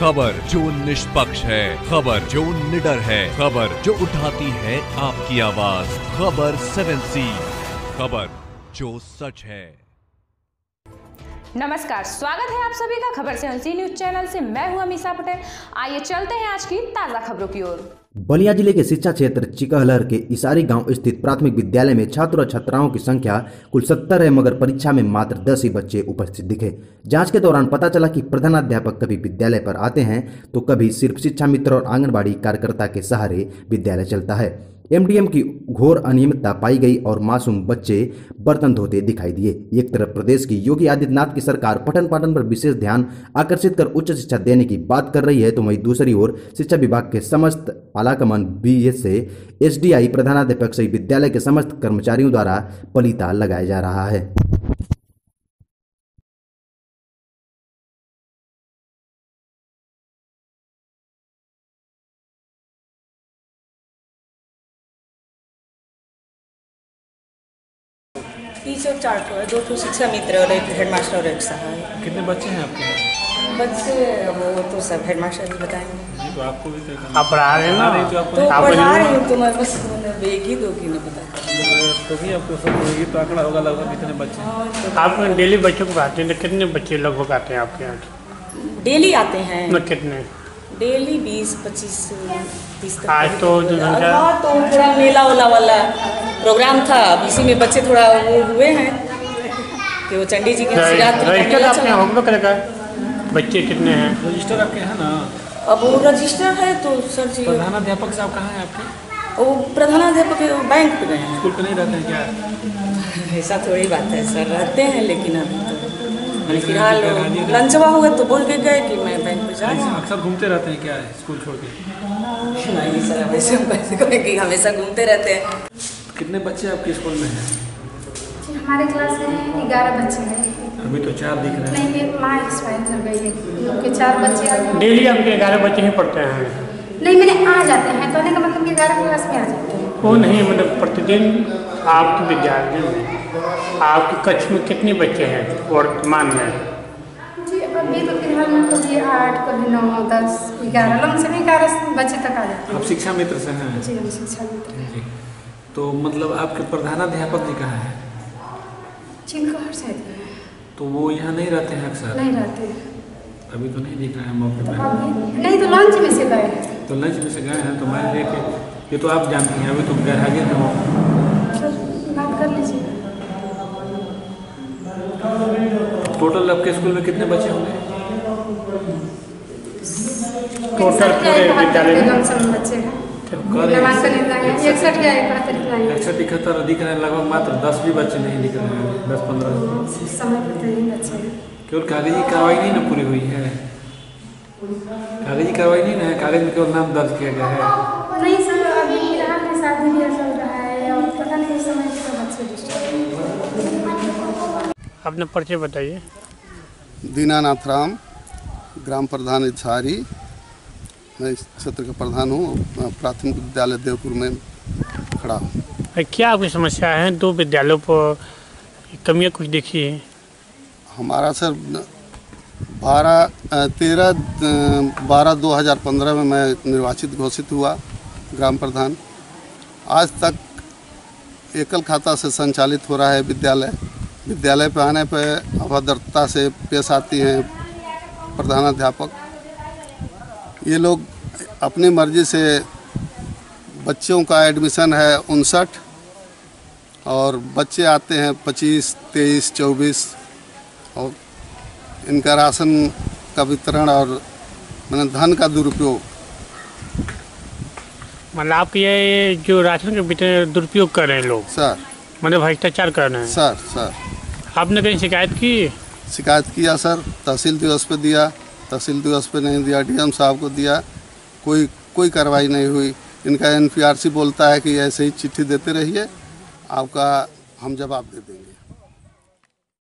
खबर जो निष्पक्ष है, खबर जो निडर है, खबर जो उठाती है आपकी आवाज। खबर 7C, खबर जो सच है। नमस्कार, स्वागत है आप सभी का खबर 7C न्यूज चैनल से। मैं हूं अमीषा पटेल। आइए चलते हैं आज की ताजा खबरों की ओर। बलिया जिले के शिक्षा क्षेत्र चिकहलर के इसारी गांव स्थित प्राथमिक विद्यालय में छात्र और छात्राओं की संख्या कुल 70 है, मगर परीक्षा में मात्र 10 ही बच्चे उपस्थित दिखे। जांच के दौरान पता चला कि प्रधानाध्यापक कभी विद्यालय पर आते हैं तो कभी सिर्फ शिक्षा मित्र और आंगनबाड़ी कार्यकर्ता के सहारे विद्यालय चलता है। एमडीएम की घोर अनियमितता पाई गई और मासूम बच्चे बर्तन धोते दिखाई दिए। एक तरफ प्रदेश की योगी आदित्यनाथ की सरकार पठन पाठन पर विशेष ध्यान आकर्षित कर उच्च शिक्षा देने की बात कर रही है, तो वहीं दूसरी ओर शिक्षा विभाग के समस्त आलाकमान बीएस से एसडीआई, प्रधानाध्यापक सहित विद्यालय के समस्त कर्मचारियों द्वारा पलीता लगाया जा रहा है। तीस और 4 ठो है, 2 ठो शिक्षा मित्र और एक हेडमास्टर और एक सहायक। कितने बच्चे हैं आपके? बच्चे वो तो सब हेडमास्टर ही बताएंगे। तो आपको भी आप पढ़ा रहे हैं ना? तो पढ़ा रही हूँ तो मैं बस एक ही 2 की नहीं पता। तो भी आपको सब ये तो आंकड़ा होगा लगभग कितने बच्चे हैं? आप डेली बच्चों को पढ़ाते हैं तो कितने बच्चे लगभग आते हैं आपके यहाँ? डेली आते हैं ना कितने? डेली 20-25 30 तक। आज तो हाँ, तो थोड़ा मेला वाला प्रोग्राम था, अब इसी में बच्चे थोड़ा वो हुए हैं कि वो चंडी जी के रजिस्टर आपने होमवर्क रखा है? बच्चे कितने हैं? रजिस्टर आपके है ना? अब वो रजिस्टर है तो सर जी। प्रधानाध्यापक साहब कहाँ हैं आपके? वो प्रधानाध्यापक बैंक पे गए हैं। स्कूल पे नहीं रहते हैं क्या? ऐसा थोड़ी बात है सर, रहते हैं लेकिन अभी तो फिलहाल लंचवा हुआ तो बोल के गए कि मैं बैंक पे जा रहा हूँ। अक्सर घूमते रहते हैं क्या स्कूल छोड़ के? नहीं सर, वैसे हम कैसे कहेंगे, हमेशा घूमते रहते हैं। कितने बच्चे आपके स्कूल में हैं? हमारे क्लास में 11 बच्चे हैं। अभी तो 4 दिख रहे हैं। नहीं, मेरी माँ एक्सपायर कर गई है, उनके 4 बच्चे हैं। डेली आपके 11 बच्चे ही पढ़ते हैं? नहीं, मैंने आ जाते हैं, कहने का मतलब कि 11 क्लास में आ जाते हैं। वो नहीं, मतलब प्रतिदिन आपके विद्यालय में आपके कक्ष में कितने बच्चे हैं वर्तमान में? जी अभी तो फिलहाल में कभी 8, कभी 9, 10, 11, लमसम 11 बच्चे तक आ जाते हैं। आप शिक्षा मित्र से हैं? जी हम शिक्षा मित्र हैं। तो मतलब आपके प्रधानाध्यापक जी कहाँ हैं? चिकहलर से हैं। तो वो यहाँ नहीं रहते हैं अक्सर? नहीं रहते हैं अभी तो नहीं दिख रहे हैं मौके पर। नहीं तो लंच में से गए हैं। तो लंच में से गए हैं तो मैं लेके, ये तो आप जानती हैं, अभी तो आगे में हो। बात कर लीजिए। टोटल आपके स्कूल में कितने बच्चे होंगे? टोटल पूरे विद्यालय में लमसम बच्चे हैं। 61 या 71 दिख रहे हैं लगभग, मात्र 10 भी बच्चे नहीं दिख रहे हैं, 10-15 समय पर नहीं बच्चे हैं। केवल कागजी कार्रवाई नहीं ना पूरी हुई है? कागजी कार्रवाई नहीं ना है, कागज में केवल नाम दर्ज किया गया है। नहीं सर, अभी फिलहाल में शादी ब्याह चल रहा है और पता नहीं इस समय तो बच्चे डिस्टर्ब। अपना परिचय बताइए। दीनानाथ राम, ग्राम प्रधान इछारी, मैं इस क्षेत्र का प्रधान हूँ। प्राथमिक विद्यालय देवपुर में खड़ा हूँ। क्या आपकी समस्या है? 2 विद्यालयों पर कमियाँ कुछ देखी है? हमारा सर 13/12/2015 में मैं निर्वाचित घोषित हुआ ग्राम प्रधान। आज तक एकल खाता से संचालित हो रहा है विद्यालय। विद्यालय पर आने पर अभद्रता से पेश आती हैं प्रधानाध्यापक। ये लोग अपनी मर्जी से, बच्चों का एडमिशन है 59 और बच्चे आते हैं 25, 23, 24 और इनका राशन का वितरण और मैंने धन का दुरुपयोग। मतलब आप ये जो राशन के वितरण दुरुपयोग कर रहे हैं लोग सर, मतलब भ्रष्टाचार कर रहे हैं? सर आपने कहीं शिकायत की? शिकायत किया सर, तहसील दिवस पे दिया, तहसील दिवस पे नहीं दिया, डीएम साहब को दिया, कोई कार्रवाई नहीं हुई। इनका एनपीआरसी बोलता है कि ऐसे ही चिट्ठी देते रहिए, आपका हम जवाब दे देंगे।